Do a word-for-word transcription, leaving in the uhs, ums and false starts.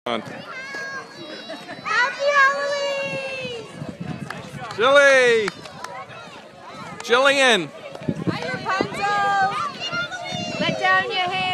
On. Happy Halloween! Jilly! Jillian! Hi, Rapunzel! Let down your hair.